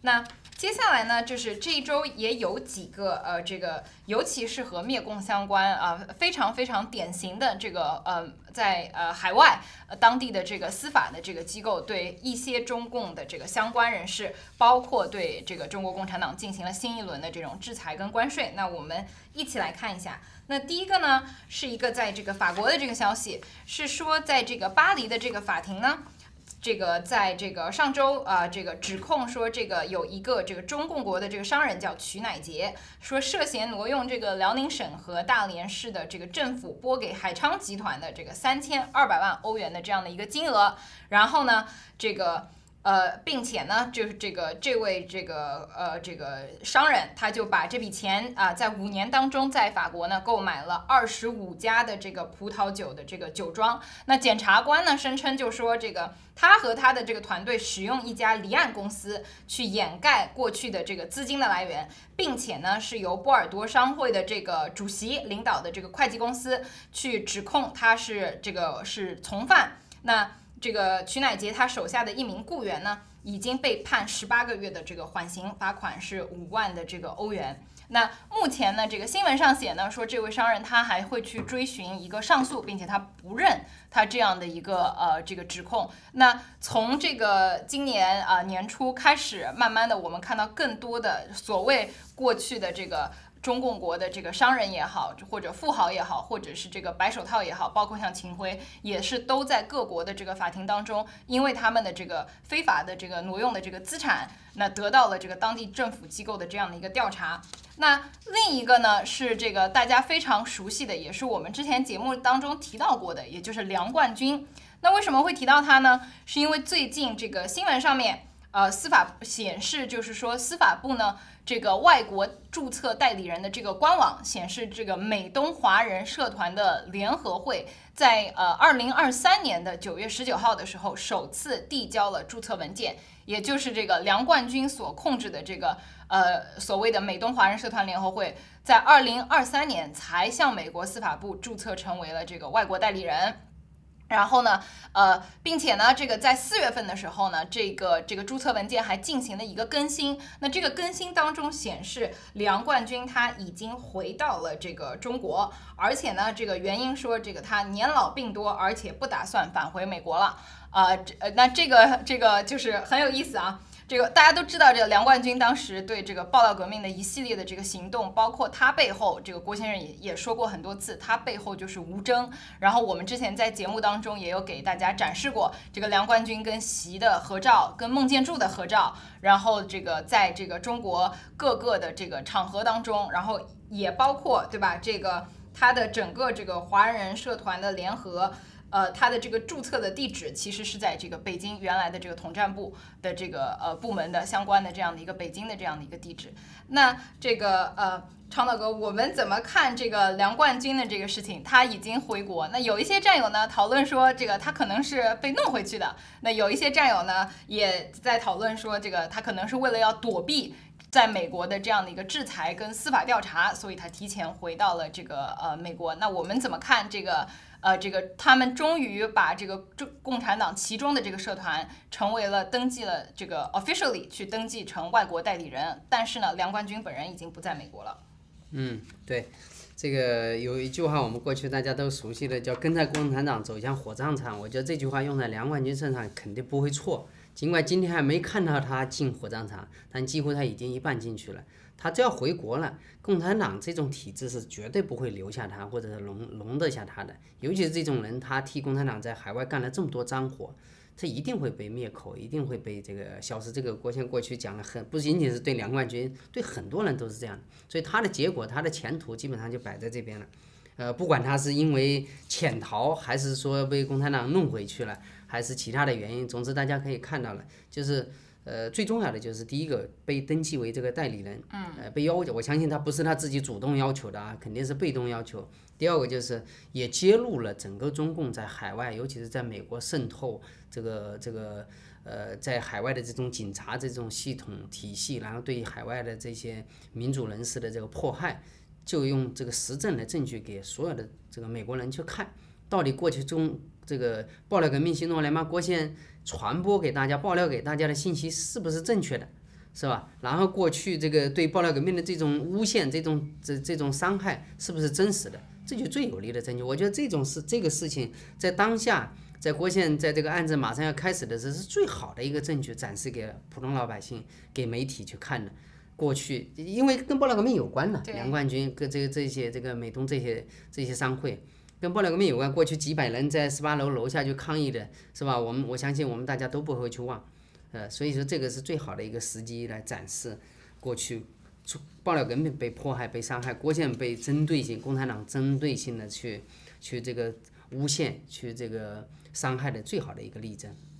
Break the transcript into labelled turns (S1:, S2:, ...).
S1: 那接下来呢，就是这一周也有几个这个尤其是和灭共相关非常非常典型的这个在海外当地的这个司法的这个机构对一些中共的这个相关人士，包括对这个中国共产党进行了新一轮的这种制裁跟关税。那我们一起来看一下。那第一个呢，是一个在这个法国的这个消息，是说在这个巴黎的这个法庭呢。这个在这个上周这个指控说这个有一个这个中共国的这个商人叫曲乃杰，说涉嫌挪用这个辽宁省和大连市的这个政府拨给海昌集团的这个3200万欧元的这样的一个金额，然后呢，这个。并且呢，就是这位这个商人，他就把这笔钱在5年当中，在法国呢购买了25家的这个葡萄酒的这个酒庄。那检察官呢声称就说，这个他和他的这个团队使用一家离岸公司去掩盖过去的这个资金的来源，并且呢是由波尔多商会的这个主席领导的这个会计公司去指控他是从犯。那这个曲乃杰他手下的一名雇员呢，已经被判18个月的这个缓刑，罚款是5万的这个欧元。那目前呢，这个新闻上写呢，说这位商人他还会去追寻一个上诉，并且他不认他这样的一个这个指控。那从这个今年年初开始，慢慢的我们看到更多的所谓过去的这个。中共国的这个商人也好，或者富豪也好，或者是这个白手套也好，包括像秦晖，也是都在各国的这个法庭当中，因为他们的这个非法的这个挪用的这个资产，那得到了这个当地政府机构的这样的一个调查。那另一个呢，是这个大家非常熟悉的，也是我们之前节目当中提到过的，也就是梁冠军。那为什么会提到他呢？是因为最近这个新闻上面。司法显示，就是说司法部呢，这个外国注册代理人的这个官网显示，这个美东华人社团的联合会在2023年的9月19号的时候，首次递交了注册文件，也就是这个梁冠军所控制的这个所谓的美东华人社团联合会，在2023年才向美国司法部注册成为了这个外国代理人。然后呢，并且呢，这个在4月份的时候呢，这个注册文件还进行了一个更新。那这个更新当中显示，梁冠军他已经回到了这个中国，而且呢，这个原因说这个他年老病多，而且不打算返回美国了。那这个就是很有意思啊。这个大家都知道，这个梁冠军当时对这个爆料革命的一系列的这个行动，包括他背后，这个郭先生也说过很多次，他背后就是吴征。然后我们之前在节目当中也有给大家展示过这个梁冠军跟习的合照，跟孟建柱的合照。然后这个在这个中国各个的这个场合当中，然后也包括对吧？这个他的整个这个华人社团的联合。它的这个注册的地址其实是在这个北京原来的这个统战部的这个部门的相关的这样的一个北京的这样的一个地址。那这个长岛哥，我们怎么看这个梁冠军的这个事情？他已经回国，那有一些战友呢讨论说，这个他可能是被弄回去的。那有一些战友呢也在讨论说，这个他可能是为了要躲避。在美国的这样的一个制裁跟司法调查，所以他提前回到了这个美国。那我们怎么看这个他们终于把这个共产党其中的这个社团成为了登记了这个 officially 去登记成外国代理人，但是呢，梁冠军本人已经不在美国了。
S2: 对，这个有一句话我们过去大家都熟悉的，叫跟着共产党走向火葬场。我觉得这句话用在梁冠军身上肯定不会错。尽管今天还没看到他进火葬场，但几乎他已经一半进去了。他只要回国了，共产党这种体制是绝对不会留下他，或者是容得下他的。尤其是这种人，他替共产党在海外干了这么多脏活，他一定会被灭口，一定会被这个消失。这个郭先过去讲了不仅仅是对梁冠军，对很多人都是这样。所以他的结果，他的前途基本上就摆在这边了。不管他是因为潜逃，还是说被共产党弄回去了，还是其他的原因，总之大家可以看到了，就是最重要的就是第一个被登记为这个代理人，被要求，我相信他不是他自己主动要求的啊，肯定是被动要求。第二个就是也揭露了整个中共在海外，尤其是在美国渗透在海外的这种警察这种系统体系，然后对海外的这些民主人士的这个迫害。就用这个实证的证据给所有的这个美国人去看，到底过去这个爆料革命行动联盟郭先传播给大家、爆料给大家的信息是不是正确的？ 是吧？然后过去这个对爆料革命的这种诬陷、这种伤害是不是真实的？这就最有力的证据。我觉得这个事情在当下，在郭宪在这个案子马上要开始的时候，是最好的一个证据，展示给普通老百姓、给媒体去看的。过去因为跟爆料革命有关的，梁冠军跟这些这个美东这些商会。跟爆料革命有关，过去几百人在18楼楼下去抗议的，是吧？我相信我们大家都不会去忘，所以说这个是最好的一个时机来展示过去爆料革命被迫害、被伤害，郭宪被针对性共产党针对性的去这个诬陷、去这个伤害的最好的一个例证。